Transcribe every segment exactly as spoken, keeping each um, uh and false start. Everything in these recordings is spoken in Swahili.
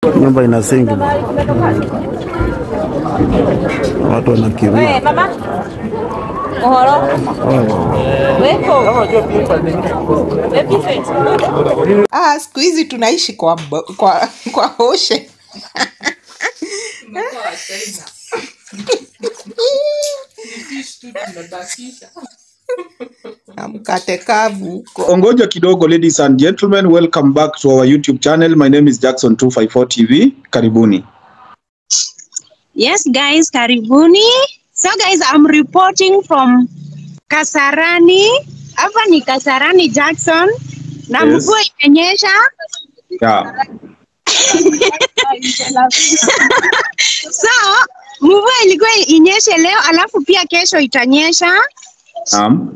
Nyumba ina singi. Watu wanakimbia. Wewe mama. Ohoro. Weko. Ah, siku hizi tunaishi kwa kwa kwa hoshe. Mkate kavu. Ongoja kidogo, ladies and gentlemen, welcome back to our YouTube channel. My name is Jackson two five four T V. Karibuni. Yes guys, karibuni. So guys, I'm reporting from Kasarani. Hapa ni Kasarani Jackson. Na Yes. mvua imenyesha. Yeah. So, mvua ilikuwa inyeshe leo, alafu pia kesho itanyesha. Um.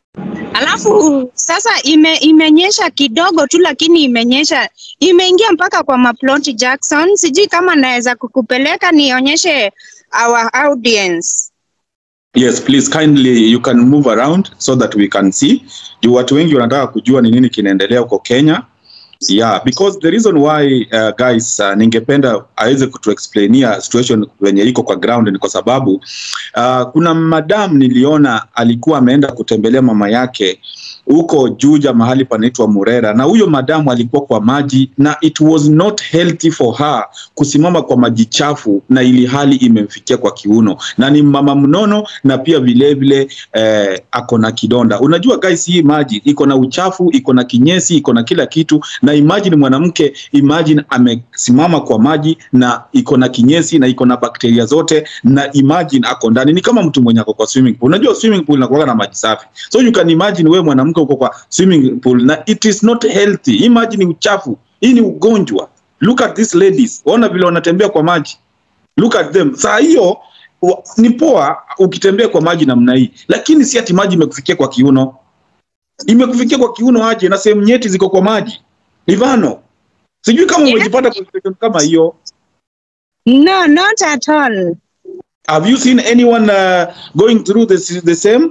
Alafu sasa ime, imenyesha kidogo tu, lakini imenyesha imeingia mpaka kwa maploti Jackson. Sijui kama naweza kukupeleka nionyeshe our audience. Yes, please kindly you can move around so that we can see. Juu watu wengi wanataka kujua ni nini kinaendelea huko Kenya. Yeah, because the reason why uh, guys uh, ningependa aweze kutuexplainia situation wenye iko kwa ground ni kwa sababu uh, kuna madam niliona alikuwa ameenda kutembelea mama yake huko Juja mahali panaitwa Murera, na huyo madamu alikuwa kwa maji na it was not healthy for her kusimama kwa maji chafu, na ili hali imemfikia kwa kiuno, na ni mama mnono na pia vile vile eh, ako na kidonda. Unajua guys, hii maji iko na uchafu, iko na kinyesi, iko na kila kitu, na imagine mwanamke, imagine amesimama kwa maji na iko na kinyesi na iko na bakteria zote, na imagine ako ndani, ni kama mtu mwenye ako kwa swimming pool. Unajua swimming pool inakuwa na maji safi, so you can imagine wewe mwanamke uko kwa swimming pool na it is not healthy. Imagine uchafu, hii ni ugonjwa. Look at these ladies, ona vile wanatembea kwa maji, look at them. Saa hiyo ni poa ukitembea kwa maji namna hii, lakini si ati maji imekufikia kwa kiuno. Imekufikia kwa kiuno aje, na sehemu nyeti ziko kwa maji. Ivano, sijui kama umejipata kwa situation kama hiyo. No, not at all. Have you seen anyone uh, going through this, the same?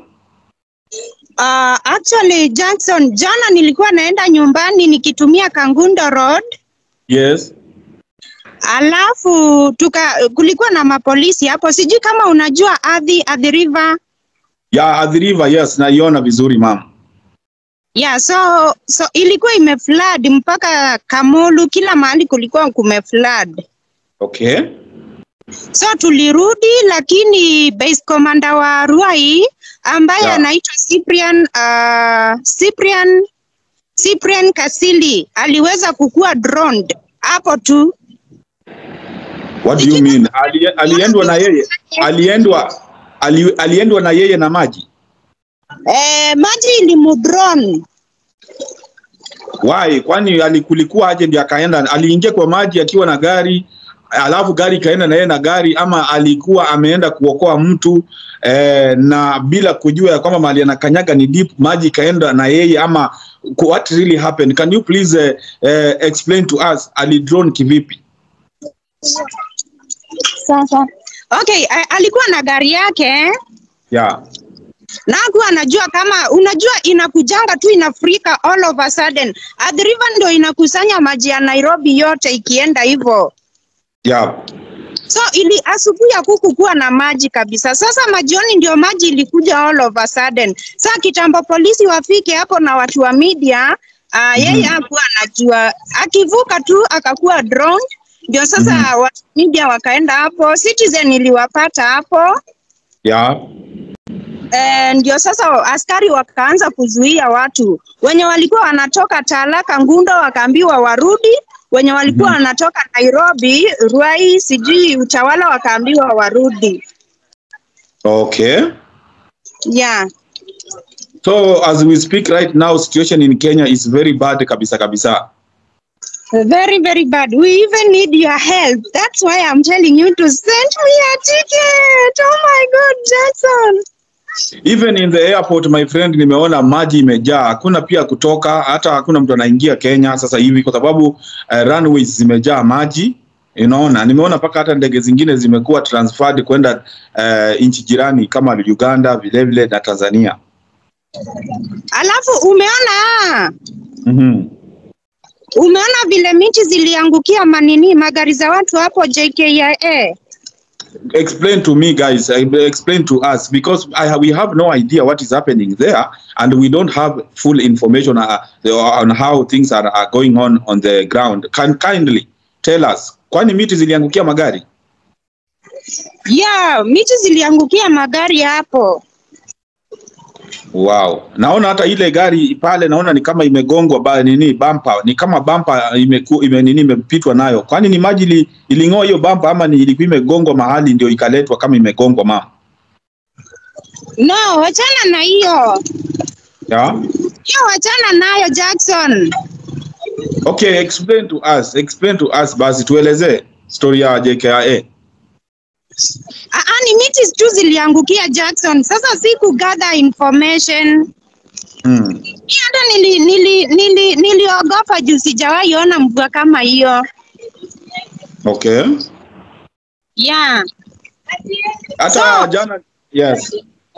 Uh, actually Jackson, jana nilikuwa naenda nyumbani nikitumia Kangundo Road. Yes. Alafu tuka kulikuwa na mapolisi hapo. Sijui kama unajua Athi Athi River. Yeah, Athi River, yes, naiona vizuri mama. Yeah, so so ilikuwa imeflood mpaka Kamulu, kila mahali kulikuwa kumeflood. Okay. So tulirudi, lakini base commander wa Ruai ambaye Yeah. anaitwa Cyprian uh, Cyprian Cyprian Kasili aliweza kukua droned hapo tu. What do you mean? Ali, aliendwa na yeye? Aliendwa ali, aliendwa na yeye na maji? Eh, maji ilimudrone. Why? Kwani alikulikuwa aje ndio akaenda? Aliingia kwa maji akiwa na gari, alafu gari kaenda na yeye na gari, ama alikuwa ameenda kuokoa mtu eh, na bila kujua kwamba mahali anakanyaga ni deep, maji kaenda na yeye, ama what really happened? Can you please uh, uh, explain to us, ali drone kivipi? Sasa. Okay, alikuwa na gari yake. Yeah. Na hakuwa anajua kama, unajua inakujanga tu inafrika all of a sudden. Athi River ndo inakusanya maji ya Nairobi yote ikienda hivyo. Yeah. So ili asubuhi ya kuku kuwa na maji kabisa. Sasa majioni ndio maji ilikuja all of a sudden. Sasa kitambo polisi wafike hapo na watu wa media, uh, yeye mm -hmm. hakuwa anajua. Akivuka tu akakuwa drone. Ndio sasa mm -hmm. watu media wakaenda hapo. Citizen iliwapata hapo. Yeah. Eh, ndio sasa askari wakaanza kuzuia watu. Wenye walikuwa wanatoka Tala Kangundo wakaambiwa warudi. Wenye walikuwa mm -hmm. wanatoka Nairobi, Ruai, sijui Utawala wakaambiwa warudi. Okay. Yeah. So as we speak right now, situation in Kenya is very bad kabisa kabisa. Very, very bad. We even need your help. That's why I'm telling you to send me a ticket. Oh my God, Jackson. Even in the airport, my friend, nimeona maji imejaa. Hakuna pia kutoka, hata hakuna mtu anaingia Kenya sasa hivi kwa sababu uh, runways zimejaa maji. Unaona, nimeona paka hata ndege zingine zimekuwa transferred kwenda uh, nchi jirani kama Uganda, vile vile na Tanzania. Alafu umeona? Mhm. Umeona vile miti ziliangukia manini magari za watu hapo J K I A? Explain to me, guys. Explain to us, because I have, we have no idea what is happening there, and we don't have full information uh, on how things are, are going on on the ground. Can kindly tell us, kwani miti ziliangukia magari? Yeah, miti ziliangukia magari hapo. Wow. Naona hata ile gari pale naona ni kama imegongwa ba nini bumper, ni kama bumper imeku ime nini imepitwa nayo. Kwani ni maji li, ilingoa hiyo bumper ama ni ilikuwa imegongwa mahali ndio ikaletwa kama imegongwa mama? No, wachana na hiyo. Yeah. Hiyo wachana nayo Jackson. Okay, explain to us. Explain to us basi tueleze story ya J K I A. Ah, ni miti tu ziliangukia Jackson. Sasa siku gather information. Mm. Hata nili nili nili niliogopa juu sijawahi ona mvua kama hiyo. Okay. Yeah. Hata So, jana yes.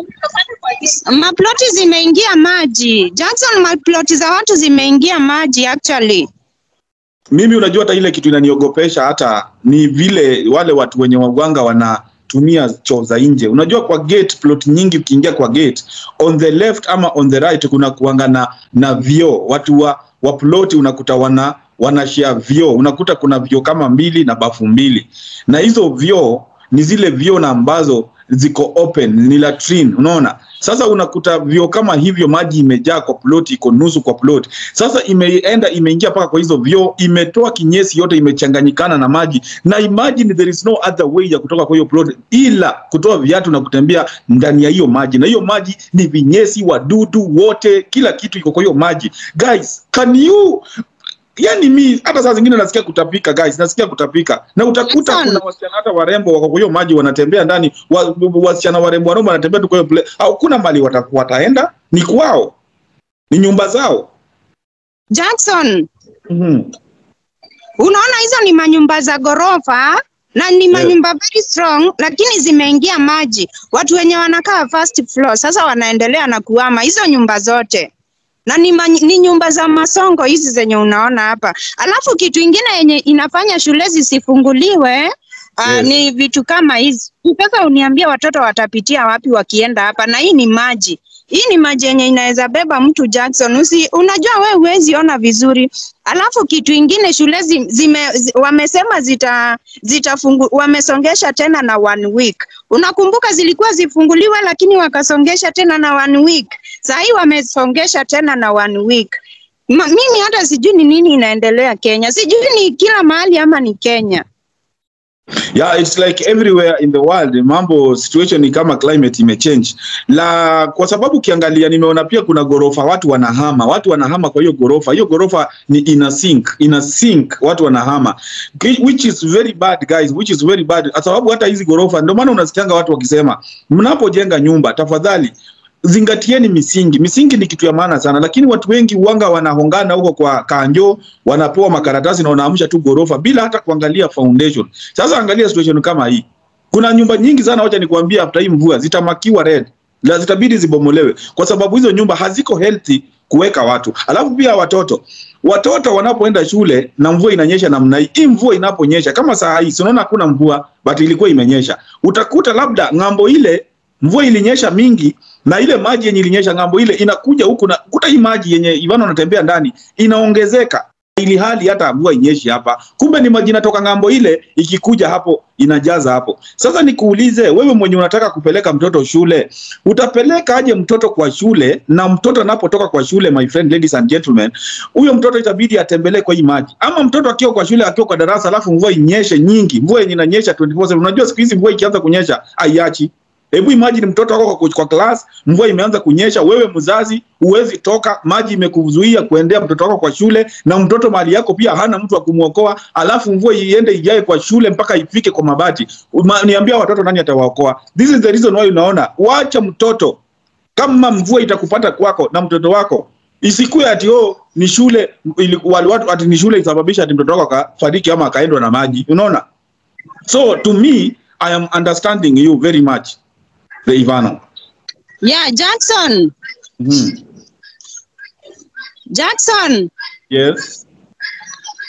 Maploti zimeingia maji. Jackson, maploti za watu zimeingia maji actually. Mimi unajua hata ile kitu inaniogopesha hata ni vile wale watu wenye waganga wanatumia choo za nje. Unajua kwa gate plot nyingi ukiingia kwa gate on the left ama on the right kuna kuanga na na vio. Watu wa, wa plot unakuta wana wanashare vio. Unakuta kuna vio kama mbili na bafu mbili. Na hizo vio ni zile vio na ambazo ziko open, ni latrine, unaona? Sasa unakuta vio kama hivyo maji imejaa kwa plot, iko nusu kwa plot. Sasa imeenda imeingia paka kwa hizo vio, imetoa kinyesi yote imechanganyikana na maji. Na imagine there is no other way ya kutoka kwa hiyo plot ila kutoa viatu na kutembea ndani ya hiyo maji. Na hiyo maji ni vinyesi, wadudu wote, kila kitu iko kwa hiyo maji. Guys, can you yani mi hata saa zingine nasikia kutapika guys, nasikia kutapika. Na utakuta Jackson, kuna wasichana hata warembo wako kwa hiyo maji wanatembea ndani, wa, wasichana warembo warembo wanatembea tu kwa hiyo play. Hakuna mali wata, wataenda, ni kwao. Ni nyumba zao. Jackson. Mhm. Unaona hizo ni manyumba za gorofa na ni manyumba yeah, very strong, lakini zimeingia maji. Watu wenye wanakaa first floor sasa wanaendelea na kuhama hizo nyumba zote. Na ni, ni nyumba za masongo hizi zenye unaona hapa. Alafu kitu ingine yenye inafanya shule zisifunguliwe uh, yes, ni vitu kama hizi. Sasa uniambia watoto watapitia wapi wakienda hapa? Na hii ni maji. Hii ni maji yenye inaweza beba mtu Jackson. Usi, unajua wewe huwezi ona vizuri. Alafu kitu ingine shule zime, wamesema zita zitafungu, wamesongesha tena na one week. Unakumbuka zilikuwa zifunguliwa lakini wakasongesha tena na one week. Sasa hii wamesongesha tena na one week. Ma, mimi hata sijui ni nini inaendelea Kenya. Sijui ni kila mahali ama ni Kenya. Yeah, it's like everywhere in the world. Mambo situation ni kama climate imechange. La kwa sababu ukiangalia nimeona pia kuna gorofa watu wanahama. Watu wanahama kwa hiyo gorofa. Hiyo gorofa ni ina sink, ina sink watu wanahama. Which is very bad guys, which is very bad. Kwa sababu hata hizi gorofa ndio maana unasikianga watu wakisema mnapojenga nyumba tafadhali zingatieni misingi. Misingi ni kitu ya maana sana, lakini watu wengi uanga wanahongana huko kwa kanjo, wanapewa makaratasi na wanaamsha tu gorofa bila hata kuangalia foundation. Sasa angalia situation kama hii. Kuna nyumba nyingi sana, wacha nikwambia, after hii mvua zitamakiwa red. La zitabidi zibomolewe kwa sababu hizo nyumba haziko healthy kuweka watu. Alafu pia watoto. Watoto wanapoenda shule na mvua inanyesha namna hii. Hii mvua inaponyesha kama saa hii, unaona hakuna mvua but ilikuwa imenyesha. Utakuta labda ngambo ile mvua ilinyesha mingi na ile maji yenye ilinyesha ngambo ile inakuja huku na kuta hii maji yenye Ivano anatembea ndani inaongezeka, ili hali hata mvua inyeshi hapa. Kumbe ni maji inatoka ngambo ile ikikuja hapo inajaza hapo. Sasa nikuulize wewe mwenye unataka kupeleka mtoto shule, utapeleka aje mtoto kwa shule? Na mtoto anapotoka kwa shule, my friend, ladies and gentlemen, huyo mtoto itabidi atembelee kwa hii maji. Ama mtoto akiwa kwa shule, akiwa kwa darasa, alafu mvua inyeshe nyingi, mvua yenye inanyesha twenty four seven. Unajua siku hizi mvua ikianza kunyesha haiachi. Hebu imagine mtoto wako kwa, kwa class, mvua imeanza kunyesha, wewe mzazi huwezi toka, maji imekuzuia kuendea mtoto wako kwa shule, na mtoto mali yako pia hana mtu wa kumuokoa, alafu mvua iende ijae kwa shule mpaka ifike kwa mabati. Uma, niambia watoto nani atawaokoa? This is the reason why unaona, wacha mtoto. Kama mvua itakupata kwako na mtoto wako, isikue ati oh ni shule wale watu ati ni shule isababisha ati mtoto wako akafariki ama akaendwa na maji. Unaona? So to me, I am understanding you very much. The Ivano. Yeah, Jackson. Mm-hmm. Jackson. Yes.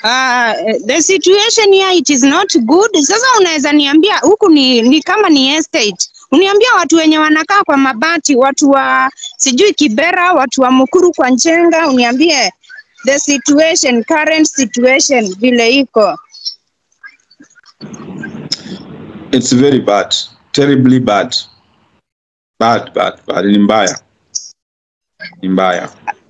Uh, the situation here it is not good. Sasa unaweza niambia huku ni, ni kama ni estate. Uniambia watu wenye wanakaa kwa mabati, watu wa sijui Kibera, watu wa Mukuru kwa Njenga, uniambie the situation, current situation vile iko. It's very bad, terribly bad. Bad, bad, bad. Ni mbaya. Ni mbaya.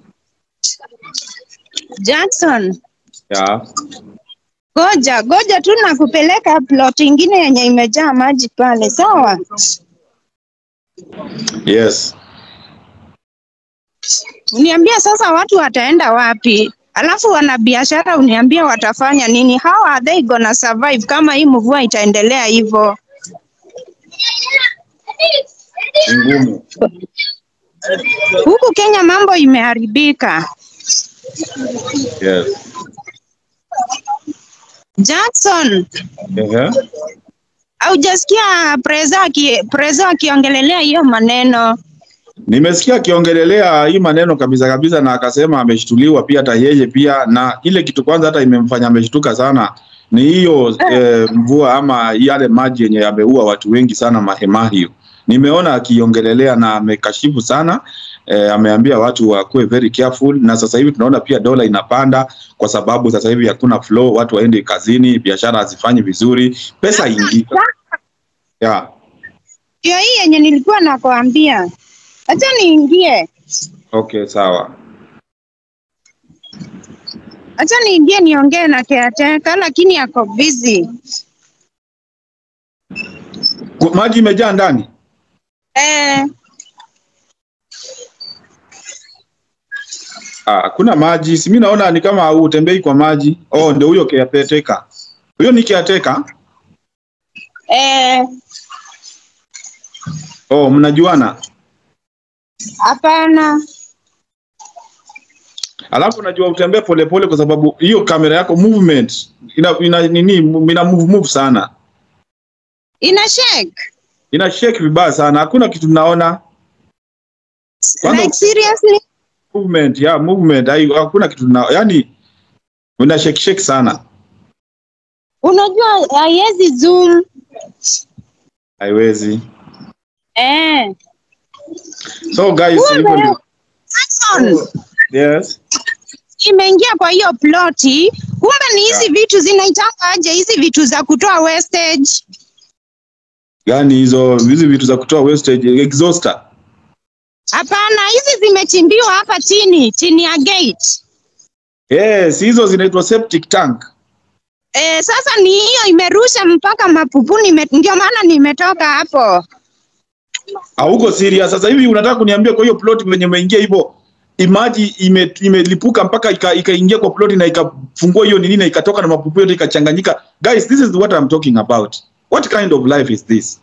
Jackson. Yeah. Goja, goja tu na kupeleka plot ingine yenye imejaa maji pale, sawa? Yes. Uniambia sasa watu wataenda wapi? Alafu wana biashara uniambia watafanya nini? How are they gonna survive kama hii mvua itaendelea hivyo? Ngumu. Huku Kenya mambo imeharibika. Yes. Jackson. Yeah. Haujasikia preza ki preza akiongelelea hiyo maneno? Nimesikia akiongelelea hii maneno kabisa kabisa, na akasema ameshtuliwa pia, hata yeye pia, na ile kitu kwanza hata imemfanya ameshtuka sana ni hiyo eh, mvua ama yale maji yenye yameua watu wengi sana Mahema hiyo. Nimeona akiongelelea na amekashifu sana. Eh, ameambia watu wakuwe very careful, na sasa hivi tunaona pia dola inapanda kwa sababu sasa hivi hakuna flow, watu waende kazini, biashara hazifanyi vizuri, pesa ingi. Yeah. Hiyo hii yenye nilikuwa nakwambia. Acha niingie. Okay, sawa. Acha niingie niongee na caretaker lakini ako busy. Maji imejaa ndani? Eh. Ah, kuna maji. Si mimi naona ni kama utembei kwa maji. Oh, ndio huyo caretaker. Huyo ni caretaker? Eh. Oh, mnajuana? Hapana. Alafu unajua utembee pole pole kwa sababu hiyo kamera yako movement ina, ina nini ina move move sana. Ina shake. Ina shake vibaya sana. Hakuna kitu tunaona. Like seriously? Movement, yeah, movement. Hakuna kitu tunaona. Yaani una shake shake sana. Unajua haiwezi zoom. Haiwezi. Eh. So guys, hivyo Jackson. yes. Imeingia kwa hiyo ploti. Kumbe ni hizi yeah. Vitu zinaitanga aje hizi vitu za kutoa wastage? Gani hizo hizi vitu za kutoa wastage? Exhauster? Hapana, hizi zimechimbiwa hapa chini, chini ya gate. Yes, hizo zinaitwa septic tank. Eh, sasa ni hiyo imerusha mpaka mapupuni, ndio maana nimetoka hapo. Hauko serious sasa hivi unataka kuniambia kwa hiyo plot venye umeingia hivyo imaji ime imelipuka mpaka ikaingia kwa plot na ikafungua hiyo nini na ikatoka na mapupu yote ikachanganyika. Guys, this is what I'm talking about. What kind of life is this?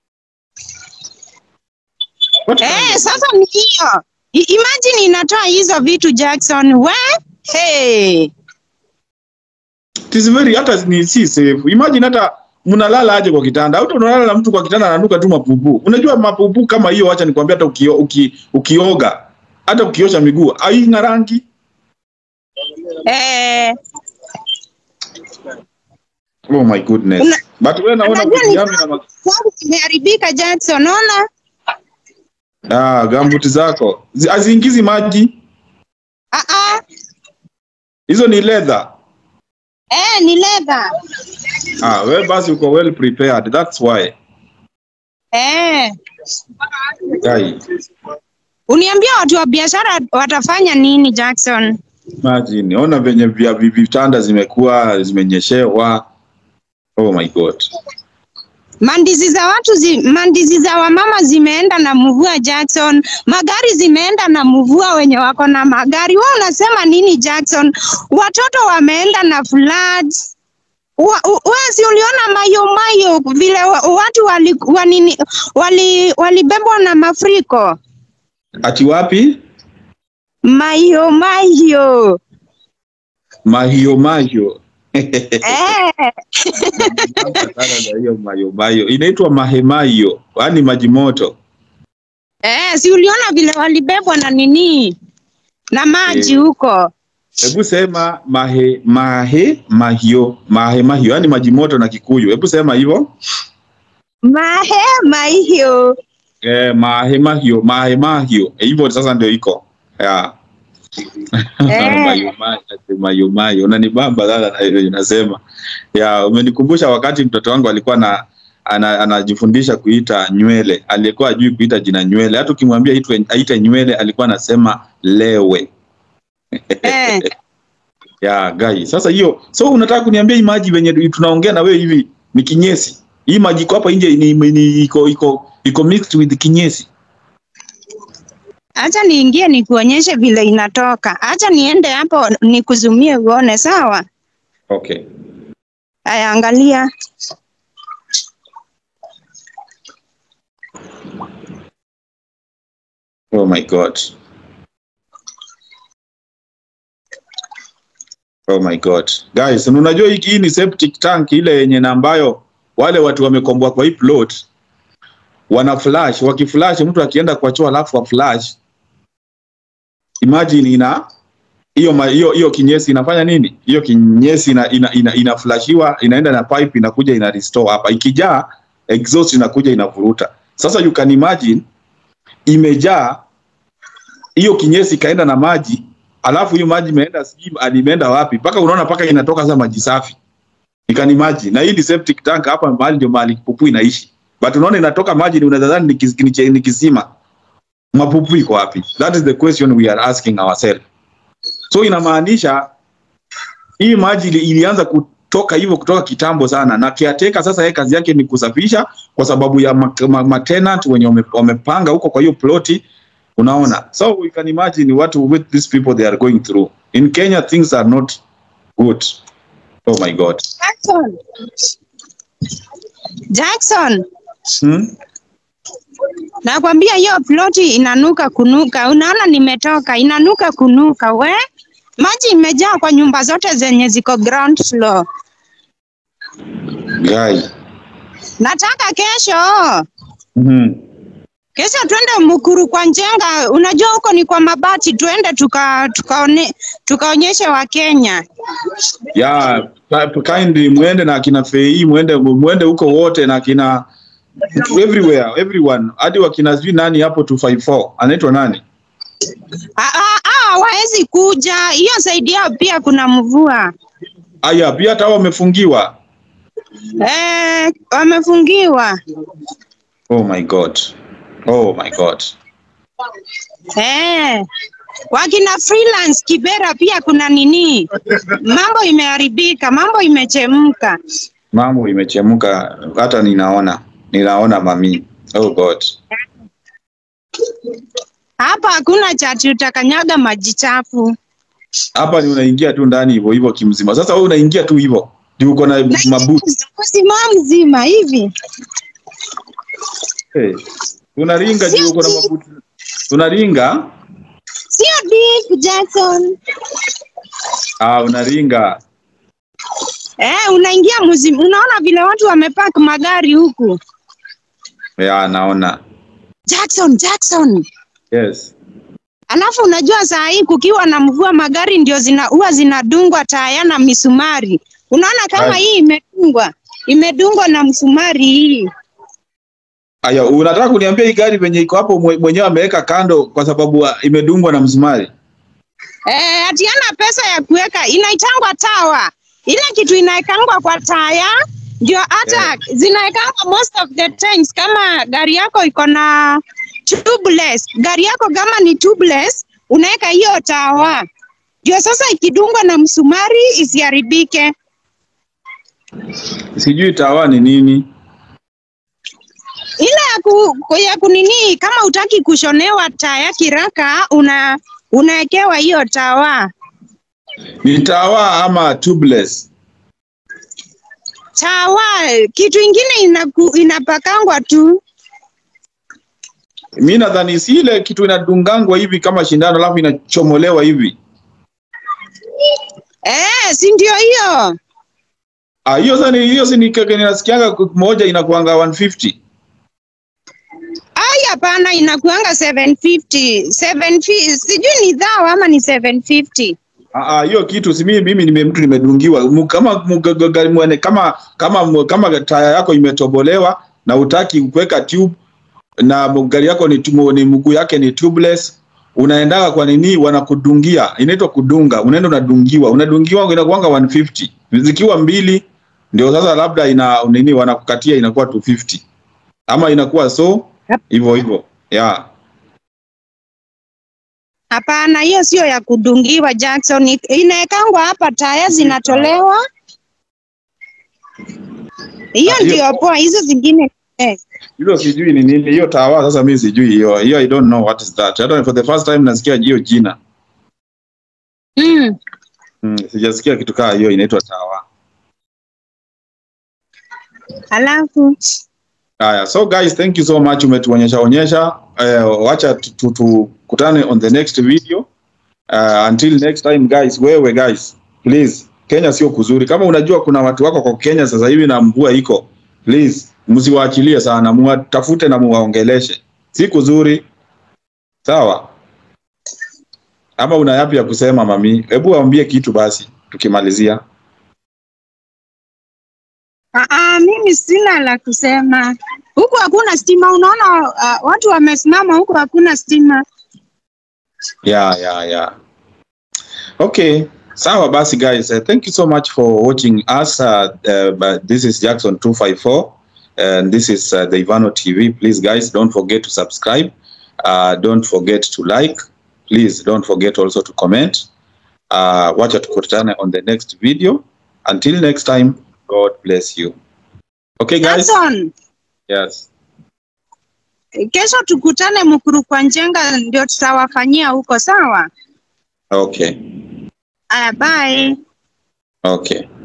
What eh, sasa ni hiyo. Imagine inatoa hizo vitu Jackson. We? Hey. It is very hata ni si safe. Imagine hata mnalala aje kwa kitanda. Au unalala na mtu kwa kitanda ananuka tu mapupu. Unajua mapupu kama hiyo, acha nikwambia, hata ukio, uki, ukioga, hata ukiosha miguu, haina rangi. Eh. Oh my goodness. Una, but wewe naona kujami na sababu imeharibika Jackson, unaona? Ah, gambuti zako. Haziingizi maji. Ah ah. Hizo ni leather. Eh, ni leather. Ah, wewe basi uko well prepared. That's why. Eh. Guy. Uniambia watu wa biashara watafanya nini Jackson? Imagine, ona venye vya vitanda zimekuwa zimenyeshewa. Oh my God. Mandizi za watu zi, mandizi za wamama zimeenda na mvua Jackson. Magari zimeenda na mvua, wenye wako na magari. Wewe unasema nini Jackson? Watoto wameenda na floods. Wewe si uliona mayo mayo vile watu wali wanini wali walibebwa na mafuriko? Ati wapi? Mayo mayo. Mayo mayo. Eh. Hiyo mayo mayo inaitwa mahemayo, yaani maji moto. Eh, si uliona vile walibebwa na nini? Na maji huko. Hebu sema mahe mahe mahio mahe mahio, yani maji moto na Kikuyu. Hebu sema hivyo. Mahe mahio. Eh, mahe mahio, mahe mahio. Hivyo sasa ndio iko. Yeah. Eh. Mayo mayo, mayo mayo. Unanibamba sana na hilo unasema. Yeah, umenikumbusha wakati mtoto wangu alikuwa na anajifundisha ana kuita nywele. Alikuwa ajui kuita jina nywele. Hata ukimwambia aitwe aite nywele alikuwa anasema lewe. Eh. Ya gai. Sasa hiyo, so unataka kuniambia hii maji wenye tunaongea na wewe hivi ni kinyesi? Hii maji iko hapa nje ni, ni iko iko iko mixed with kinyesi. Acha niingie nikuonyeshe vile inatoka. Acha niende hapo nikuzumie uone, sawa? Okay. Aya, angalia. Oh my God. Oh my God. Guys, unajua hii ni septic tank ile yenye na ambayo wale watu wamekomboa kwa hii plot wana flash, wakiflash mtu akienda kwa choo alafu wa flash. Imagine ina hiyo hiyo hiyo kinyesi inafanya nini? Hiyo kinyesi ina ina, ina, ina flashiwa, inaenda na pipe inakuja ina restore hapa. Ikijaa exhaust inakuja inavuruta. Sasa you can imagine imejaa hiyo kinyesi kaenda na maji, alafu hiyo maji imeenda sijui alimeenda wapi mpaka unaona paka inatoka sasa maji safi. You can imagine. Na hii ni septic tank hapa mahali ndio mahali pupu inaishi. But unaona inatoka maji ni unadhani ni kisima. Mapupu iko wapi? That is the question we are asking ourselves. So inamaanisha hii maji ilianza kutoka hivyo kutoka kitambo sana, na caretaker sasa yeye kazi yake ni kusafisha kwa sababu ya ma-tenant wenye wamepanga huko kwa hiyo ploti, unaona. So we can imagine what with these people they are going through. In Kenya things are not good. Oh my God. Jackson. Jackson. Hmm? Nakwambia hiyo ploti inanuka kunuka. Unaona nimetoka inanuka kunuka we. Maji imejaa kwa nyumba zote zenye ziko ground floor. Guy. Nataka kesho. Mhm. Kesho twende Mukuru kwa Njenga. Unajua huko ni kwa mabati, twende tuka tukaone tukaonyeshe wa Kenya. Yeah, kindly muende na kina Fei, muende muende huko wote na kina everywhere, everyone. Hadi wakina zui nani hapo two five four. Anaitwa nani? Ah ah ah, waezi kuja. Hiyo saidi yao pia kuna mvua. Aya, pia hata wamefungiwa. Eh, wamefungiwa. Oh my God. Oh my God. Eh. Wakina freelance Kibera pia kuna nini? Mambo imeharibika, mambo imechemka. Mambo imechemka hata ninaona. Ninaona mami. Oh God. Hapa hakuna chati utakanyaga maji chafu. Hapa ni unaingia tu ndani hivyo hivyo kimzima. Sasa wewe unaingia tu hivyo. Ndio uko na mabuti. Kusimama mzima hivi. Hey. Unaringa ndio uko na mabuti. Unaringa? Sio deep Jackson. Ah, unaringa. Eh, unaingia mzima. Unaona vile watu wamepark magari huku. Ya, naona. Jackson, Jackson. Yes. Alafu unajua saa hii kukiwa na mvua magari ndio zina huwa zinadungwa taya na misumari. Unaona kama Hai. Hii imedungwa. Imedungwa na msumari hii. Aya, unataka kuniambia hii gari venye iko hapo mwenyewe ameweka kando kwa sababu imedungwa na msumari? Eh, atiana pesa ya kuweka, inaitangwa tawa. Ile kitu inaekangwa kwa taya ndio hata yeah. Zinaekangwa most of the times kama gari yako iko na tubeless. Gari yako kama ni tubeless, unaweka hiyo tawa. Ndio sasa ikidungwa na msumari isiharibike. Sijui tawa ni nini? Ile ya ku, ya kunini kama utaki kushonewa taya kiraka una unaekewa hiyo tawa. Ni tawa ama tubeless? Tawa, kitu ingine inaku, inapakangwa tu. Mimi nadhani si ile kitu inadungangwa hivi kama shindano alafu inachomolewa hivi. Eh, si ndio hiyo? Ah, hiyo sasa hiyo si ni kaka ninasikianga moja inakuanga one fifty. Ai hapana inakuanga seven fifty. seven fifty sijui ni dhao ama ni seven fifty. Ah, hiyo kitu si mimi mimi nime mtu nimedungiwa kama mwane kama kama kama taya yako imetobolewa na utaki kuweka tube na gari yako ni tumo, ni mguu yake ni tubeless, unaendaga kwa nini wanakudungia, inaitwa kudunga, unaenda unadungiwa unadungiwa inakuanga one fifty, zikiwa mbili ndio sasa labda ina nini wanakukatia inakuwa two fifty ama inakuwa so hivyo hivyo yeah. Hapana, hiyo sio ya kudungiwa Jackson, inaekangwa hapa taya zinatolewa. Hiyo ndio poa, hizo zingine eh. Hilo sijui ni nini hiyo tawa, sasa mimi sijui hiyo. Hiyo I don't know what is that. Hata for the first time nasikia hiyo jina. Mm. Mm, sijasikia kitu kama hiyo inaitwa tawa. Alafu Haya, so guys, thank you so much umetuonyesha onyesha. Uh, wacha tukutane on the next video. Uh, until next time guys, wewe guys, please, Kenya sio kuzuri. Kama unajua kuna watu wako kwa Kenya sasa hivi na mvua iko, please msiwaachilie sana, muwatafute na muwaongeleshe. Si kuzuri. Sawa? Ama una yapi ya kusema mami? Hebu waambie kitu basi tukimalizia. Ah, ah, mimi sina la kusema. Huko hakuna stima, unaona uh, watu wamesimama huko hakuna stima. Yeah, yeah, yeah. Okay. Sawa basi guys, uh, thank you so much for watching us. Uh, uh, this is Jackson two five four and this is uh, the Ivano T V. Please guys, don't forget to subscribe. Uh, don't forget to like. Please don't forget also to comment. Uh, wacha tukutane on the next video. Until next time, God bless you. Okay guys? Jackson. Yes. Kesho tukutane Mukuru kwa Njenga ndio tutawafanyia huko, sawa? Okay. Aya, bye. Okay.